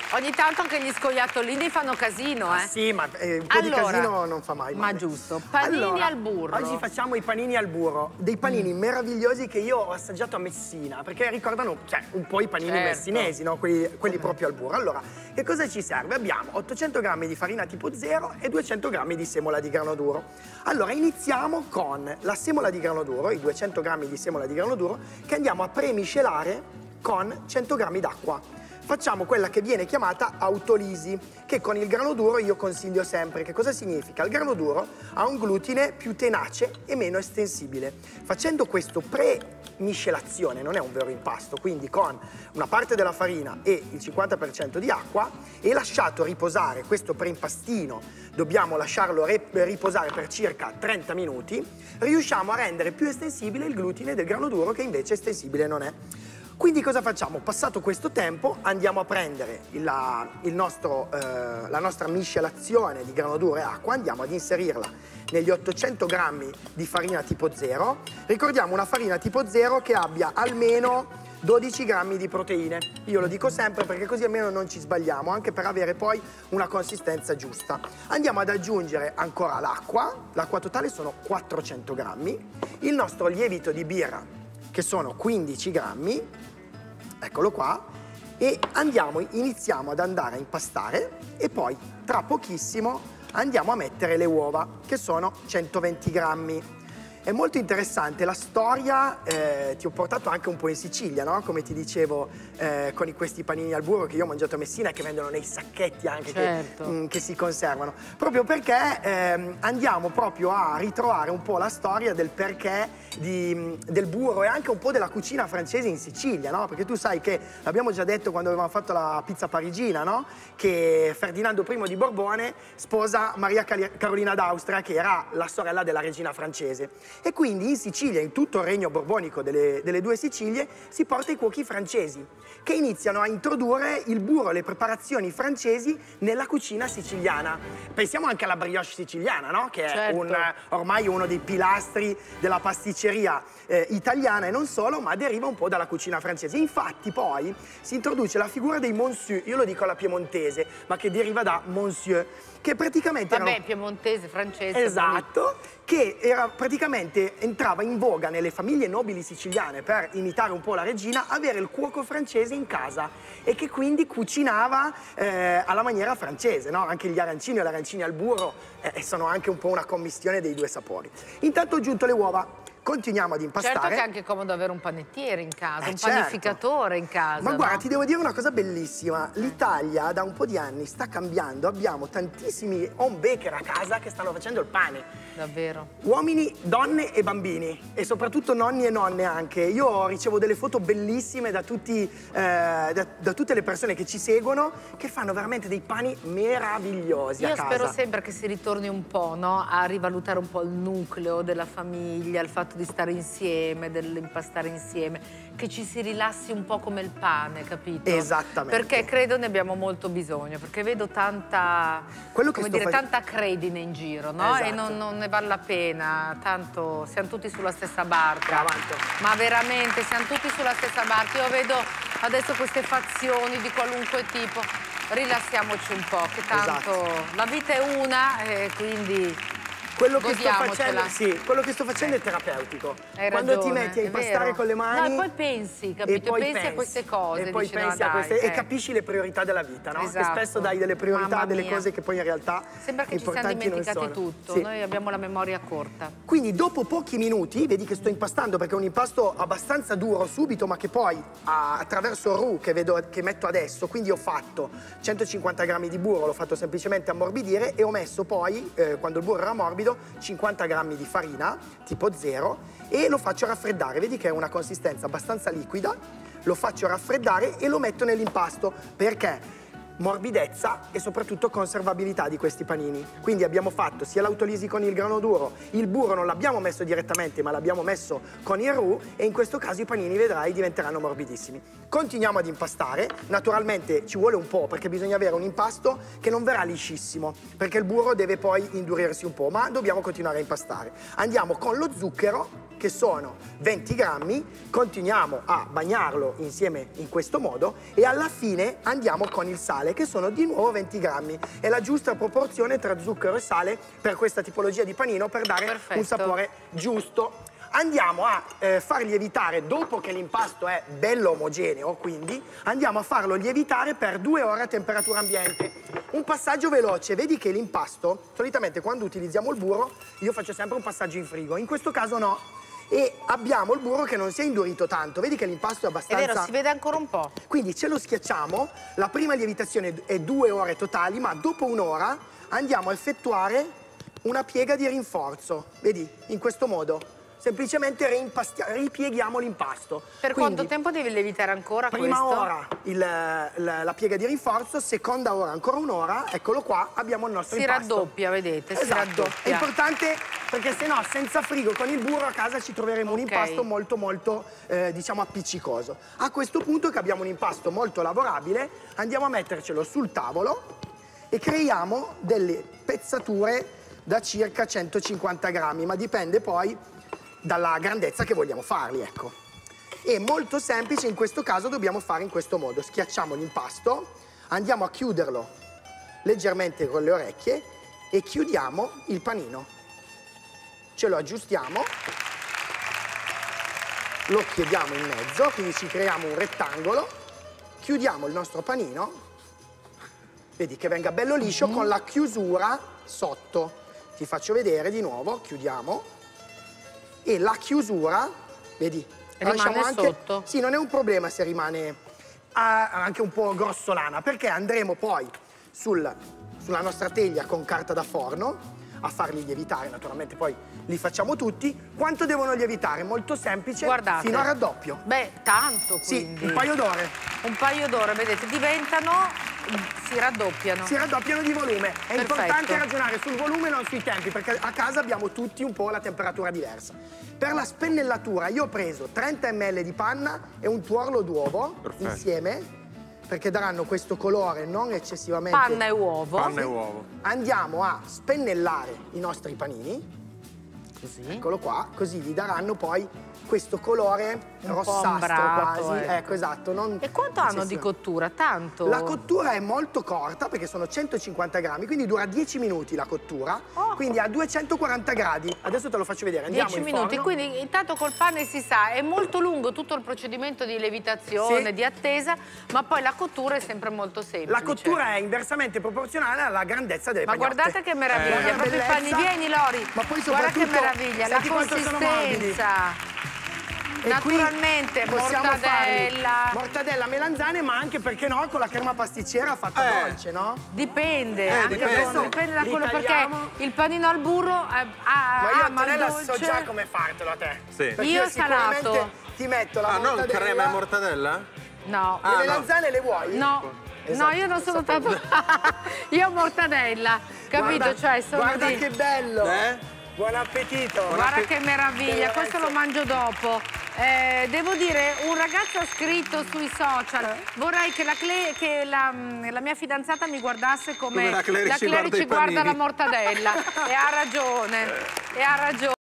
Ogni tanto anche gli scoiattolini fanno casino, eh? Sì, ma un po' di casino non fa mai male. Ma giusto, panini al burro. Oggi facciamo i panini al burro, dei panini meravigliosi che io ho assaggiato a Messina, perché ricordano un po' i panini messinesi, no? Quelli proprio al burro. Allora, che cosa ci serve? Abbiamo 800 g di farina tipo 0 e 200 g di semola di grano duro. Allora, iniziamo con la semola di grano duro, i 200 g di semola di grano duro, che andiamo a premiscelare con 100 g d'acqua. Facciamo quella che viene chiamata autolisi, che con il grano duro io consiglio sempre. Che cosa significa? Il grano duro ha un glutine più tenace e meno estensibile. Facendo questo pre-miscelazione, non è un vero impasto, quindi con una parte della farina e il 50% di acqua e lasciato riposare questo pre-impastino, dobbiamo lasciarlo riposare per circa 30 minuti, riusciamo a rendere più estensibile il glutine del grano duro, che invece estensibile non è. Quindi cosa facciamo? Passato questo tempo andiamo a prendere la nostra miscelazione di grano duro e acqua, andiamo ad inserirla negli 800 g di farina tipo 0. Ricordiamo una farina tipo 0 che abbia almeno 12 g di proteine. Io lo dico sempre perché così almeno non ci sbagliamo, anche per avere poi una consistenza giusta. Andiamo ad aggiungere ancora l'acqua totale sono 400 g, il nostro lievito di birra che sono 15 g, eccolo qua, e iniziamo ad andare a impastare e poi tra pochissimo andiamo a mettere le uova, che sono 120 g. È molto interessante la storia, ti ho portato anche un po' in Sicilia, no? Come ti dicevo, con questi panini al burro che io ho mangiato a Messina e che vendono nei sacchetti anche, che si conservano. Proprio perché andiamo proprio a ritrovare un po' la storia del perché del burro e anche un po' della cucina francese in Sicilia, no? Perché tu sai che, l'abbiamo già detto quando avevamo fatto la pizza parigina, no? Che Ferdinando I di Borbone sposa Maria Carolina d'Austria, che era la sorella della regina francese. E quindi in Sicilia, in tutto il regno borbonico delle due Sicilie, si porta i cuochi francesi, che iniziano a introdurre il burro, le preparazioni francesi nella cucina siciliana. Pensiamo anche alla brioche siciliana, no? Che è ormai uno dei pilastri della pasticceria italiana e non solo, ma deriva un po' dalla cucina francese. Infatti poi si introduce la figura dei monsieur, io lo dico alla piemontese, ma che deriva da monsieur, che praticamente piemontese, francese. Esatto, che praticamente entrava in voga nelle famiglie nobili siciliane per imitare un po' la regina, avere il cuoco francese in casa e che quindi cucinava alla maniera francese, no? Anche gli arancini o le arancine al burro sono anche un po' una commistione dei due sapori. Intanto ho aggiunto le uova. Continuiamo ad impastare. Certo che è anche comodo avere un panettiere in casa, un panificatore in casa. Ma guarda, ti devo dire una cosa bellissima. L'Italia da un po' di anni sta cambiando. Abbiamo tantissimi home baker a casa che stanno facendo il pane. Davvero? Uomini, donne e bambini. E soprattutto nonni e nonne anche. Io ricevo delle foto bellissime da tutte le persone che ci seguono, che fanno veramente dei pani meravigliosi a casa. Io spero sempre che si ritorni un po', no? A rivalutare un po' il nucleo della famiglia, il fatto di stare insieme, dell'impastare insieme, che ci si rilassi un po' come il pane, capito? Esattamente. Perché credo ne abbiamo molto bisogno, perché vedo tanta, tanta credine in giro, no? Esatto. E non ne vale la pena, tanto siamo tutti sulla stessa barca. Ma veramente siamo tutti sulla stessa barca. Io vedo adesso queste fazioni di qualunque tipo, rilassiamoci un po', che tanto la vita è una e quindi... Quello che sto facendo è terapeutico. Quando ti metti a impastare con le mani... No, e poi pensi, capito? Pensi a queste cose. E poi pensi a queste... E capisci le priorità della vita, no? Esatto. Che spesso dai delle priorità a delle cose che poi in realtà sembra che ci siamo dimenticati tutto. Sì. Noi abbiamo la memoria corta. Quindi dopo pochi minuti, vedi che sto impastando perché è un impasto abbastanza duro subito, ma che poi attraverso il roux che metto adesso, quindi ho fatto 150 g di burro, l'ho fatto semplicemente ammorbidire e ho messo poi, quando il burro era morbido, 50 g di farina tipo 0 e lo faccio raffreddare. Vedi che è una consistenza abbastanza liquida, lo faccio raffreddare e lo metto nell'impasto. Perché? Morbidezza e soprattutto conservabilità di questi panini. Quindi abbiamo fatto sia l'autolisi con il grano duro, il burro non l'abbiamo messo direttamente ma l'abbiamo messo con il roux e in questo caso i panini, vedrai, diventeranno morbidissimi. Continuiamo ad impastare, naturalmente ci vuole un po' perché bisogna avere un impasto che non verrà liscissimo perché il burro deve poi indurirsi un po', ma dobbiamo continuare a impastare. Andiamo con lo zucchero che sono 20 grammi, continuiamo a bagnarlo insieme in questo modo e alla fine andiamo con il sale, che sono di nuovo 20 grammi. È la giusta proporzione tra zucchero e sale per questa tipologia di panino, per dare un sapore giusto. Andiamo a far lievitare, dopo che l'impasto è bello omogeneo, quindi andiamo a farlo lievitare per 2 ore a temperatura ambiente. Un passaggio veloce, vedi che l'impasto, solitamente quando utilizziamo il burro, io faccio sempre un passaggio in frigo, in questo caso no. E abbiamo il burro che non si è indurito tanto, vedi che l'impasto è abbastanza... È vero, si vede ancora un po'. Quindi ce lo schiacciamo, la prima lievitazione è 2 ore totali, ma dopo un'ora andiamo a effettuare una piega di rinforzo, vedi, in questo modo. Semplicemente ripieghiamo l'impasto. Per quanto tempo devi lievitare ancora prima questo? Ora la piega di rinforzo, seconda ora ancora un'ora, eccolo qua, abbiamo il nostro impasto. Si raddoppia, vedete, esatto. si raddoppia. È importante perché se no senza frigo con il burro a casa ci troveremo un impasto molto diciamo appiccicoso. A questo punto che abbiamo un impasto molto lavorabile andiamo a mettercelo sul tavolo e creiamo delle pezzature da circa 150 grammi, ma dipende poi dalla grandezza che vogliamo farli, ecco. È molto semplice, in questo caso dobbiamo fare in questo modo: schiacciamo l'impasto, andiamo a chiuderlo leggermente con le orecchie e chiudiamo il panino. Ce lo aggiustiamo, lo chiudiamo in mezzo, quindi ci creiamo un rettangolo, chiudiamo il nostro panino, vedi che venga bello liscio con la chiusura sotto. Ti faccio vedere di nuovo, chiudiamo. E la chiusura, vedi, rimane anche, sotto. Sì, non è un problema se rimane anche un po' grossolana, perché andremo poi sulla nostra teglia con carta da forno a farli lievitare, naturalmente poi li facciamo tutti. Quanto devono lievitare? Molto semplice. Guardate. Fino a raddoppio. Beh, tanto quindi. Sì, un paio d'ore. Un paio d'ore, vedete, diventano, si raddoppiano. Si raddoppiano di volume. È importante ragionare sul volume e non sui tempi, perché a casa abbiamo tutti un po' la temperatura diversa. Per la spennellatura io ho preso 30 ml di panna e un tuorlo d'uovo insieme, perché daranno questo colore non eccessivamente... Panna e uovo. Panna e uovo. Andiamo a spennellare i nostri panini. Così. Eccolo qua, così gli daranno poi questo colore un rossastro quasi. ecco. Ecco, esatto. Non E quanto hanno di cottura? Tanto? La cottura è molto corta perché sono 150 grammi, quindi dura 10 minuti la cottura, quindi a 240 gradi. Adesso te lo faccio vedere, andiamo 10 in minuti, forno. quindi intanto col pane si sa, è molto lungo tutto il procedimento di lievitazione, di attesa, ma poi la cottura è sempre molto semplice. La cottura è inversamente proporzionale alla grandezza delle pagnotte. Ma guardate che meraviglia, proprio i panni, vieni Lori, ma poi guarda che meraviglia, la consistenza. Naturalmente, mortadella, melanzane, ma anche, perché no, con la crema pasticcera fatta dolce, no? Dipende, anche dipende da quello, perché il panino al burro ma io ama so già come fartelo a te. Sì. Io salato. Ti metto la mortadella. Non crema e mortadella? No. Le melanzane le vuoi? No. Esatto, no, io non sono tanto... io mortadella, capito? Guarda, cioè, sono guarda che bello! Buon appetito! Guarda che meraviglia, questo lo mangio dopo. Devo dire, un ragazzo ha scritto sui social, vorrei che la mia fidanzata mi guardasse come la Clary ci guarda la mortadella. E ha ragione,